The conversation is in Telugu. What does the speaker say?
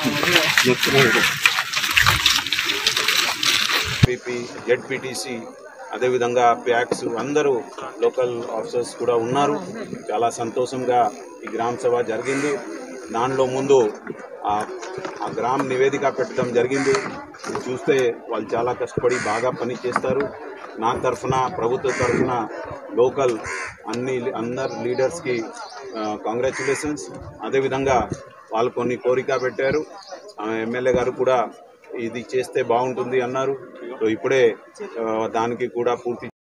పీపీ జెడ్పీటీసీ అదేవిధంగా ప్యాక్స్ అందరూ లోకల్ ఆఫీసర్స్ కూడా ఉన్నారు. చాలా సంతోషంగా ఈ గ్రామ సభ జరిగింది. దానిలో ముందు ఆ గ్రామ నివేదిక పెట్టడం జరిగింది. చూస్తే వాళ్ళు చాలా కష్టపడి బాగా పని చేస్తారు. నా తరఫున ప్రభుత్వ తరఫున లోకల్ అందరు లీడర్స్కి కంగ్రాచ్యులేషన్స్. అదేవిధంగా వాళ్ళు కొన్ని కోరిక పెట్టారు. ఎమ్మెల్యే గారు కూడా ఇది చేస్తే బాగుంటుంది అన్నారు. సో ఇప్పుడే దానికి కూడా పూర్తి